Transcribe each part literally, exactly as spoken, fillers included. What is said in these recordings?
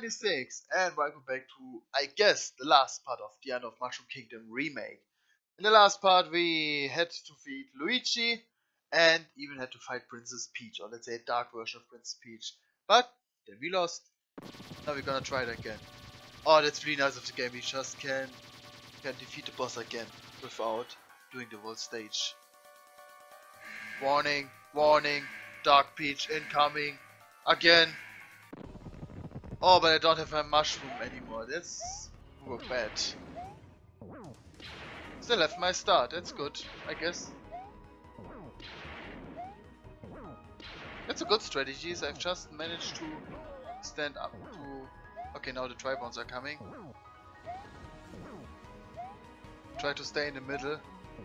ninety-six, and welcome back to, I guess, the last part of the End of Mushroom Kingdom remake. In the last part, we had to defeat Luigi, and even had to fight Princess Peach, or let's say a dark version of Princess Peach. But then we lost. Now we're gonna try it again. Oh, that's really nice of the game. We just can can defeat the boss again without doing the whole stage. Warning, warning, Dark Peach incoming again. Oh, but I don't have a mushroom anymore. That's oh, bad. Still have my start. That's good, I guess. That's a good strategy. I've just managed to stand up to... Okay, now the Tribons are coming. Try to stay in the middle.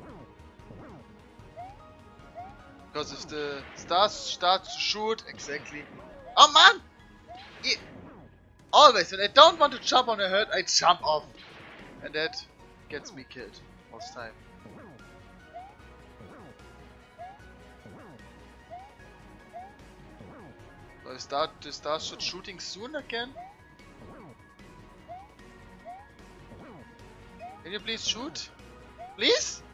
Because if the stars start to shoot, exactly... Oh man! Yeah. Always, when I don't want to jump on a herd, I jump off. And that gets me killed most time. So I start to start shooting soon again. Can you please shoot? Please?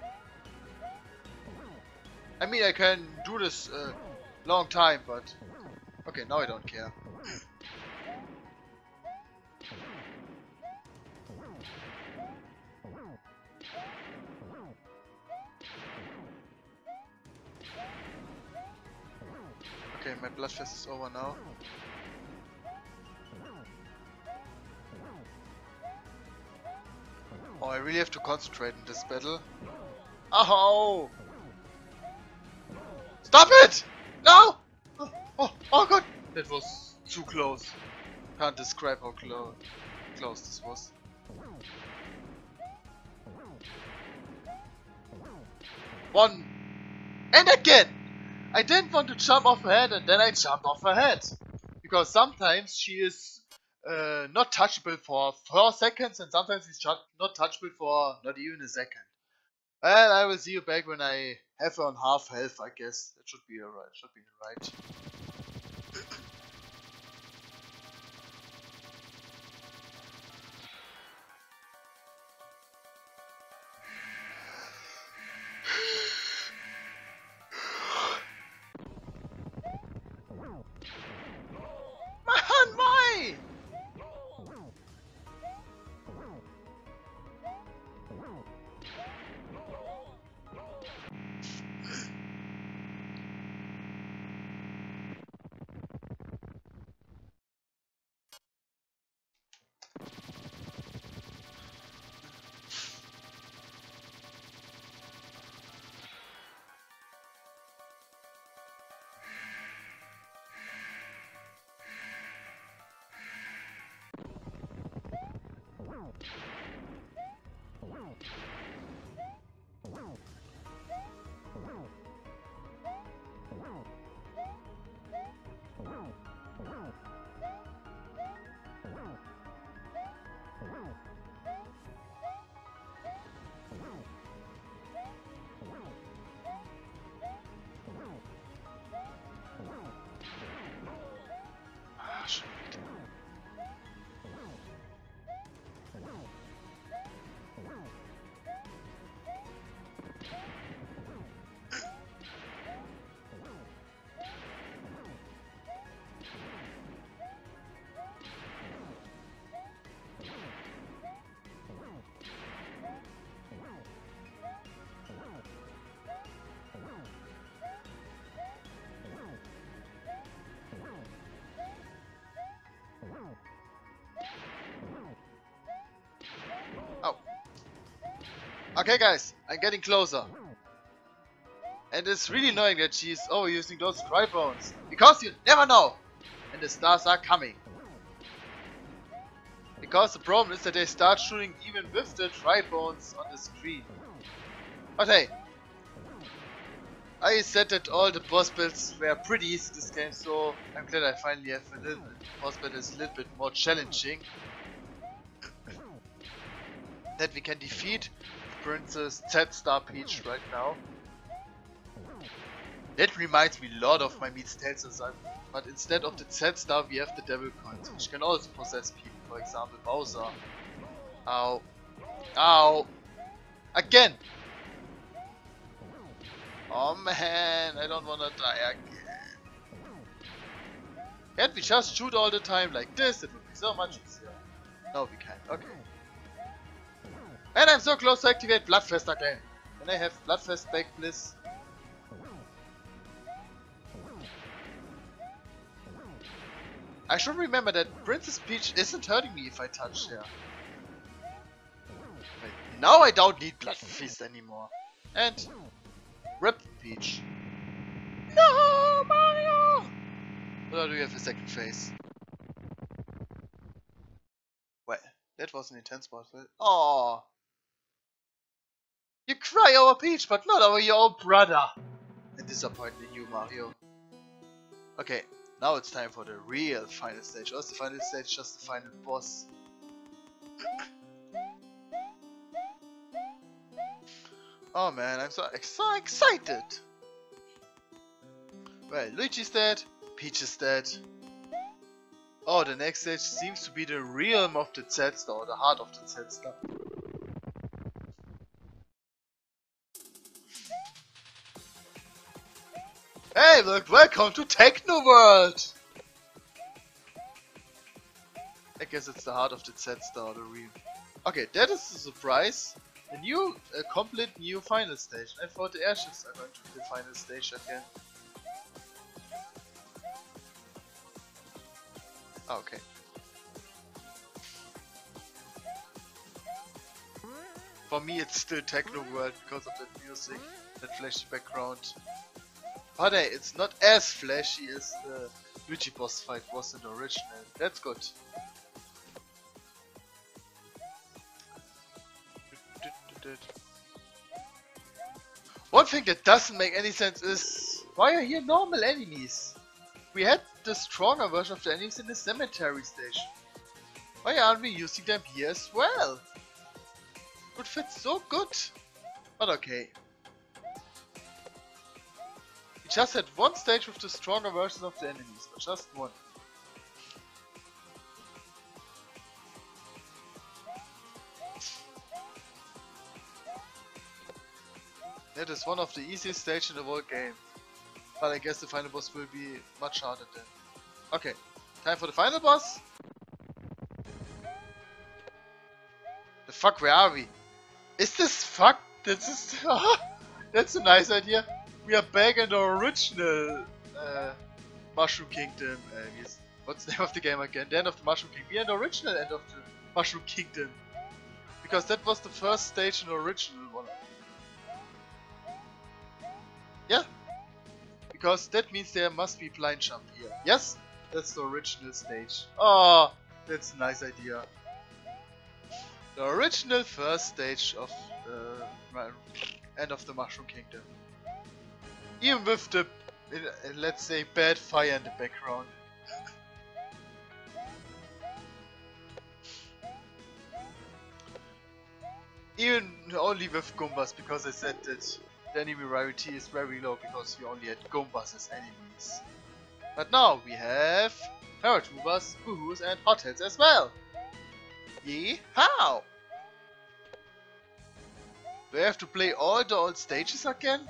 I mean, I can do this uh, long time, but okay, now I don't care. Okay, my bloodfest is over now. Oh, I really have to concentrate in this battle. Oh! Stop it! No! Oh, oh, oh god! That was too close. Can't describe how clo close this was. One! And again! I didn't want to jump off her head, and then I jumped off her head. Because sometimes she is uh, not touchable for four seconds, and sometimes she's not touchable for not even a second. And I will see you back when I have her on half health, I guess. That should be alright. Should be right. Okay guys, I'm getting closer. And it's really annoying that she's overusing those Tribons. Because you never know! And the stars are coming. Because the problem is that they start shooting even with the Tribons on the screen. But hey, I said that all the boss builds were pretty easy this game, so I'm glad I finally have a little boss build that's a little bit more challenging. That we can defeat Princess Z Star Peach right now. That reminds me a lot of my Meets Tales design, but instead of the Z-Star we have the Devil Coins, which can also possess people, for example Bowser. Ow. Ow! Again! Oh man, I don't wanna die again. Can't we just shoot all the time like this? It would be so much easier. No, we can't. Okay. And I'm so close to activate Bloodfest again. Can I have Bloodfest back, please? I should remember that Princess Peach isn't hurting me if I touch her. Wait, now I don't need Bloodfist anymore. And Rip Peach. No, Mario! Or do we have a second phase? Well, that was an intense boss fight. Aww. You cry over Peach, but not over your own brother. And disappoint in you, Mario. Okay, now it's time for the real final stage. Or is the final stage just the final boss? Oh man, I'm so, so excited! Well, Luigi's dead, Peach is dead. Oh, the next stage seems to be the realm of the Z-Star, or the heart of the Z-Star. Hey, look, welcome to Techno World! I guess it's the heart of the Z-Star, the realm. Okay, that is a surprise. A new, a complete new final stage. I thought the airships are going to be the final stage again. Okay. For me it's still Techno World because of that music, that flashy background. But hey, it's not as flashy as the Luigi boss fight was in the original. That's good. One thing that doesn't make any sense is, why are here normal enemies? We had the stronger version of the enemies in the cemetery station. Why aren't we using them here as well? Would fit so good. But okay. We just had one stage with the stronger version of the enemies, but just one. That is one of the easiest stages in the whole game. But I guess the final boss will be much harder then. Okay, time for the final boss. The fuck, where are we? Is this fuck? This is... That's a nice idea. We are back in the original uh, Mushroom Kingdom. Uh, yes. What's the name of the game again? The end of the Mushroom Kingdom. We are in the original end of the Mushroom Kingdom. Because that was the first stage in the original one. Yeah. Because that means there must be blind jump here. Yes, that's the original stage. Oh, that's a nice idea. The original first stage of the end of the Mushroom Kingdom. Even with the, let's say, bad fire in the background. Even only with Goombas, because I said that the enemy rarity is very low because we only had Goombas as enemies. But now we have Paratroopers, Boo-Hoos and Hotheads as well. Yee-how! Do I have to play all the old stages again?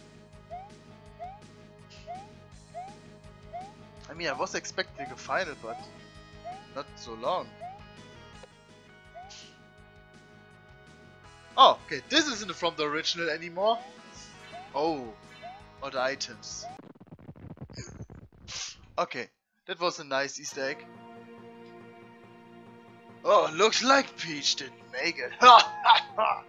I mean, I was expecting a final, but not so long. Oh, okay, this isn't from the original anymore. Oh, or the items. Okay, that was a nice Easter egg. Oh, looks like Peach didn't make it. Ha ha ha!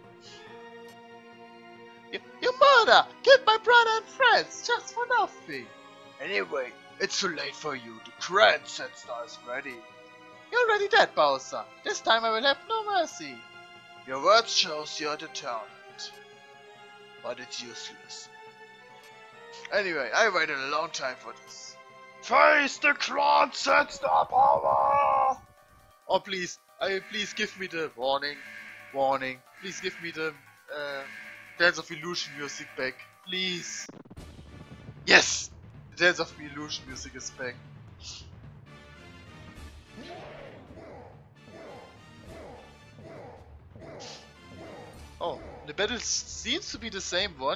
You, you murder! Killed my brother and friends just for nothing. Anyway, it's too late for you. The Grand Z-Star is ready. You're already dead, Bowser. This time I will have no mercy. Your words shows you're determined. But it's useless. Anyway, I waited a long time for this. Face the Grand Z-Star power! Oh please, I please give me the warning, warning. Please give me the uh, Dance of Illusion music back, please. Yes! The Dance of the Illusion music is back. Oh, the battle seems to be the same one.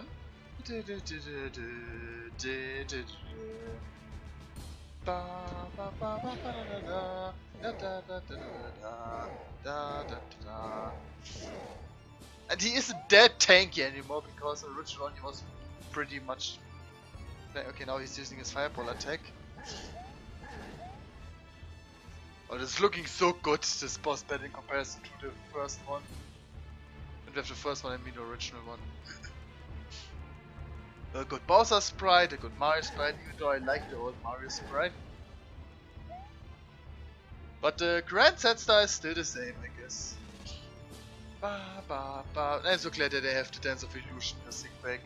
And he isn't that tanky anymore because the original one he was pretty much. Okay, now he's using his fireball attack. Oh, it's looking so good, this boss battle in comparison to the first one. And we have the first one, I mean the original one. A good Bowser sprite, a good Mario sprite, even though I like the old Mario sprite. But the grand set style is still the same, I guess. Ba, ba, ba. I'm so glad that they have the Dance of Illusion music back.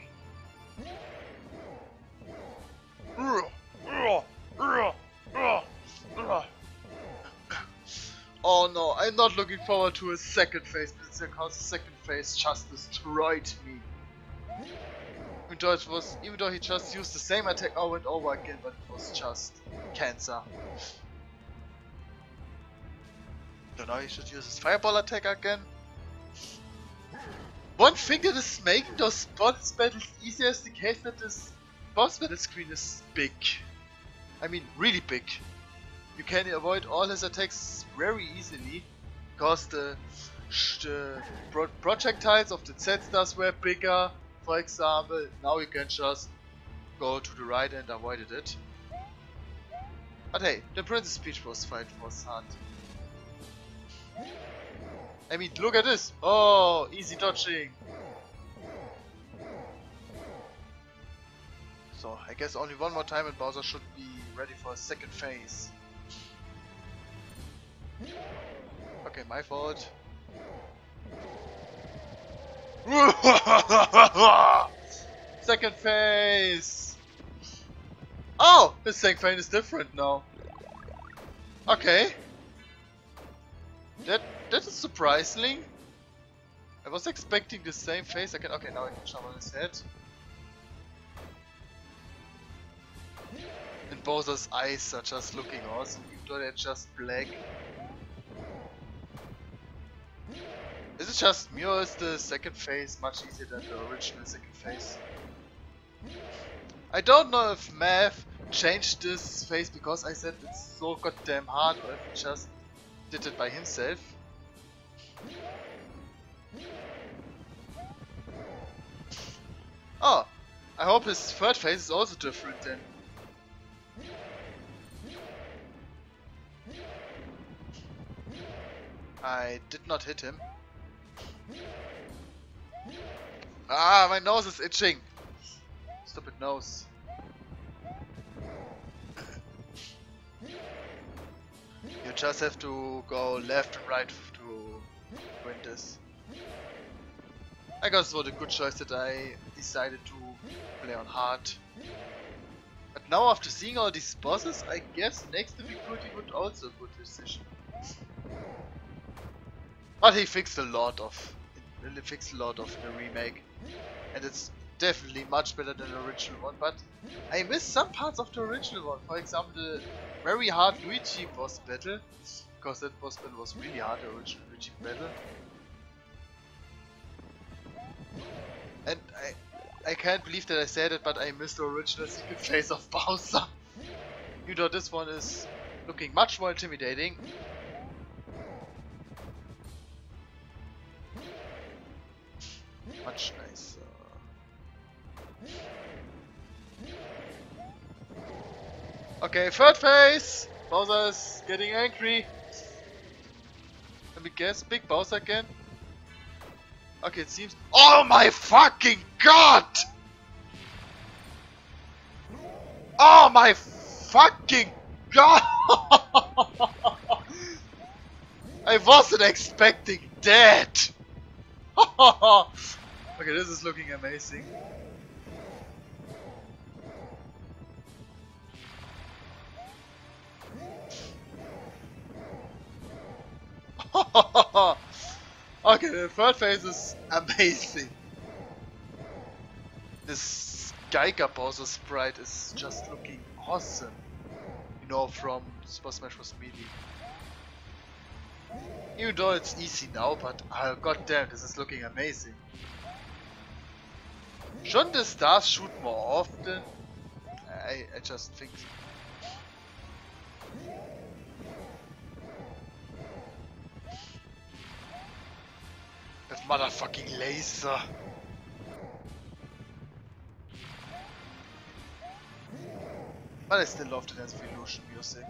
Oh no, I'm not looking forward to a second phase because the second phase just destroyed me. Even though it was, even though he just used the same attack over and over again, but it was just cancer. So now he should use his fireball attack again. One thing that is making those boss battles easier is the case that this boss battle screen is big. I mean, really big. You can avoid all his attacks very easily because the, the pro projectiles of the Z-Stars were bigger. For example, now you can just go to the right and avoided it. But hey, the Princess Peach boss fight was hard. I mean, look at this! Oh, easy dodging! So, I guess only one more time and Bowser should be ready for a second phase. Okay, my fault. Second phase! Oh! The second phase is different now. Okay. That that is surprising. I was expecting the same phase again. Okay, now I can jump on his head. And Bowser's eyes are just looking awesome, even though they're just black. Is it just me or is the second phase much easier than the original second phase? I don't know if Math changed this phase because I said it's so goddamn hard or if he just did it by himself. Oh, I hope his third phase is also different then. I did not hit him. Ah, my nose is itching. Stupid nose. You just have to go left and right to win this. I guess it was a good choice that I decided to play on hard. But now after seeing all these bosses, I guess next difficulty would also a good decision. But he fixed a lot of, really fixed a lot of the remake, and it's definitely much better than the original one. But I missed some parts of the original one. For example, the very hard Luigi boss battle, because that boss battle was really hard. The original Luigi battle, and I, I can't believe that I said it, but I missed the original secret phase of Bowser. You know, this one is looking much more intimidating. Much nicer. Okay, third phase! Bowser is getting angry. Let me guess, big Bowser again. Okay, it seems. Oh my fucking god! Oh my fucking god! I wasn't expecting that! Okay, this is looking amazing. Okay, the third phase is amazing. This Geiger Bowser sprite is just looking awesome. You know, from Super Smash Bros. Melee. Even though it's easy now, but oh, goddamn, this is looking amazing. Shouldn't the stars shoot more often? I, I just think so. That motherfucking laser. But I still love the Dance of Illusion music.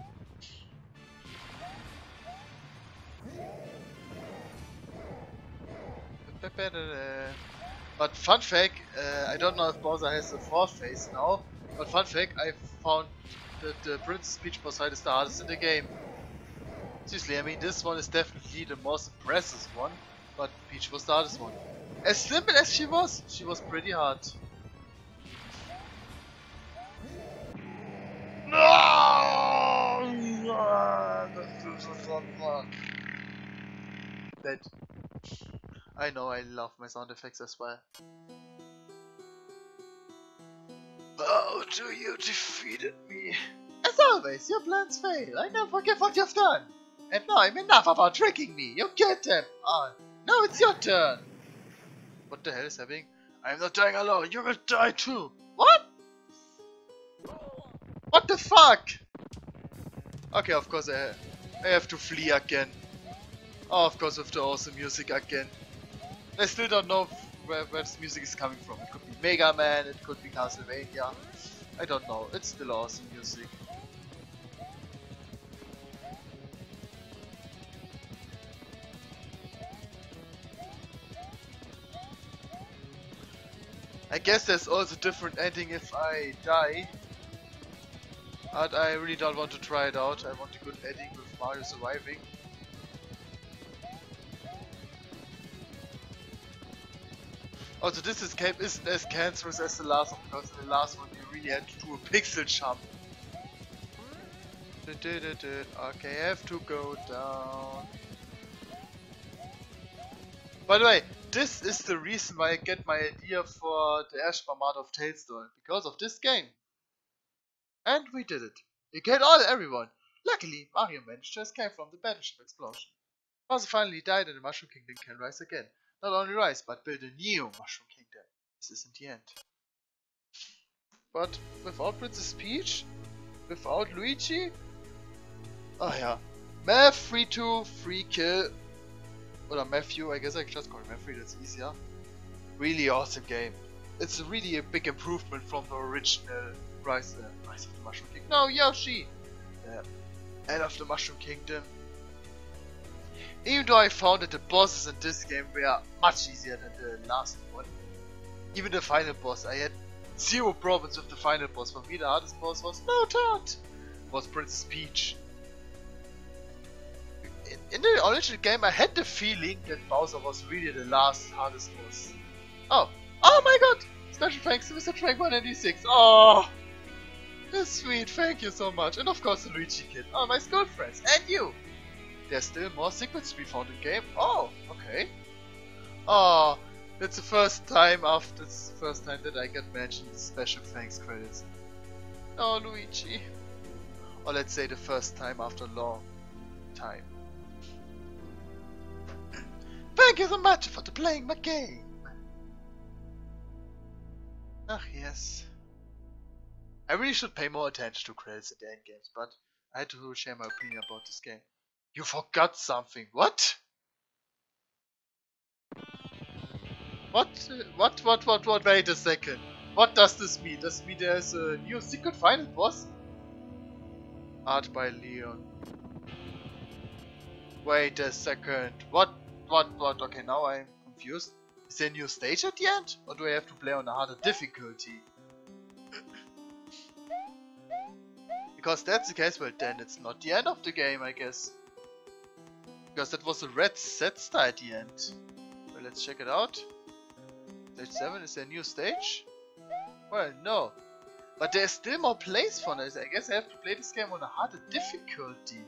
But fun fact, uh, I don't know if Bowser has a fourth phase now, but fun fact, I found that the Princess Peach boss fight is the hardest in the game. Seriously, I mean this one is definitely the most impressive one, but Peach was the hardest one. As simple as she was, she was pretty hard. No! That I know, I love my sound effects as well. Oh, do you defeated me? As always, your plans fail. I never forgive what you've done. And now I'm enough about tricking me. You killed them. Oh, now it's your turn. What the hell is happening? I'm not dying alone. You will die too. What? What the fuck? Okay, of course I, I have to flee again. Oh, of course with the awesome music again. I still don't know where, where this music is coming from. It could be Mega Man, it could be Castlevania. I don't know. It's still awesome music. I guess there's also a different ending if I die. But I really don't want to try it out. I want a good ending with Mario surviving. Also, this escape isn't as cancerous as the last one, because in the last one you really had to do a pixel jump. Okay, I have to go down. By the way, this is the reason why I get my idea for the Ash Barmada of Tails doll, because of this game. And we did it. We killed all everyone. Luckily, Mario managed to escape from the battleship explosion. Bowser finally died and the Mushroom Kingdom can rise again. Not only rise, but build a new Mushroom Kingdom. This isn't the end. But without Princess Peach? Without Luigi? Oh yeah. Math three two, free kill. Or Matthew, I guess I can just call him Matthew, that's easier. Really awesome game. It's really a big improvement from the original Rise, uh, Rise of the Mushroom Kingdom. No, Yoshi! Yeah. End of the Mushroom Kingdom. Even though I found that the bosses in this game were much easier than the last one. Even the final boss, I had zero problems with the final boss. For me the hardest boss was no Todd! Was Princess Peach. In, in the original game I had the feeling that Bowser was really the last hardest boss. Oh! Oh my god! Special thanks to Mister Trank one ninety-six. Oh! That's sweet, thank you so much. And of course the Luigi Kid. Oh, my school friends. And you! There's still more secrets to be found in game. Oh, okay. Oh, that's the first time after this the first time that I get mentioned in special thanks credits. Oh, Luigi. Or let's say the first time after a long time. Thank you so much for playing my game. Ach yes. I really should pay more attention to credits at the end games, but I had to share my opinion about this game. You forgot something. What? What? What? What? What? What? Wait a second. What does this mean? Does this mean there's a new secret final boss? Art by Leon. Wait a second. What? What? What? Okay, now I'm confused. Is there a new stage at the end? Or do I have to play on a harder difficulty? Because that's the case, well then it's not the end of the game, I guess. Because that was a red set star at the end. Well, let's check it out. Stage seven, is there a new stage? Well, no. But there's still more plays for this. I guess I have to play this game on a harder difficulty.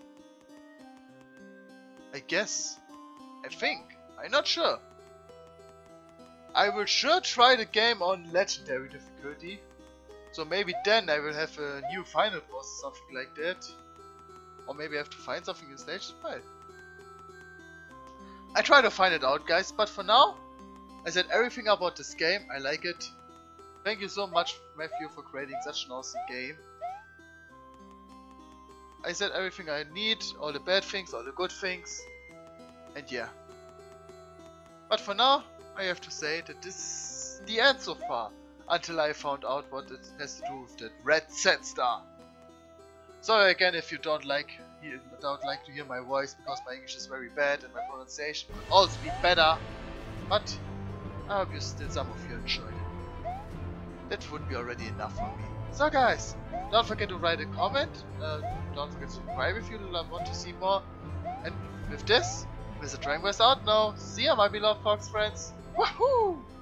I guess. I think. I'm not sure. I will sure try the game on legendary difficulty. So maybe then I will have a new final boss or something like that. Or maybe I have to find something in stage five. I try to find it out, guys, but for now, I said everything about this game. I like it. Thank you so much, Matthew, for creating such an awesome game. I said everything I need, all the bad things, all the good things, and yeah. But for now, I have to say that this is the end so far, until I found out what it has to do with that red set star. Sorry again if you don't like don't like to hear my voice, because my English is very bad and my pronunciation could also be better. But I hope you still some of you enjoyed it. That would be already enough for me. So guys, don't forget to write a comment. Uh, don't forget to subscribe if you want to see more. And with this, Mister Dragon Quest out now. See ya, my beloved Fox friends. Woohoo!